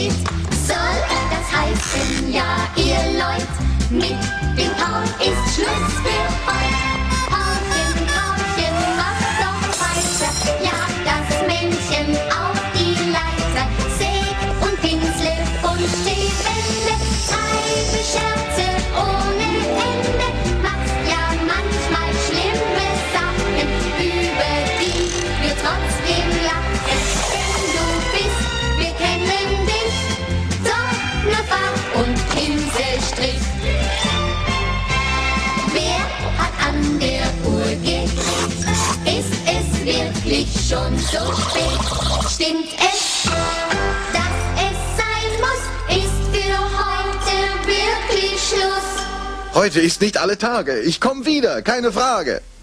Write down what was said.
steht. Soll das heißen, ja, ihr Leut, mit dem Paul ist Schluss für heut. Paulchen, Paulchen, mach doch weiter, ja, das Männchen auf die Leiter. Säg und Pinsel und Stäbende, treibe Scherze ohne Ende, machst ja manchmal schlimme Sachen, über die wir trotzdem lachen. Denn du bist, wir kennen dich, doch nur Fach- und Pinselstrich. Wer hat an der Uhr geklickt? Ist es wirklich schon so spät? Stimmt es, dass es sein muss? Ist für heute wirklich Schluss? Heute ist nicht alle Tage. Ich komm wieder, keine Frage.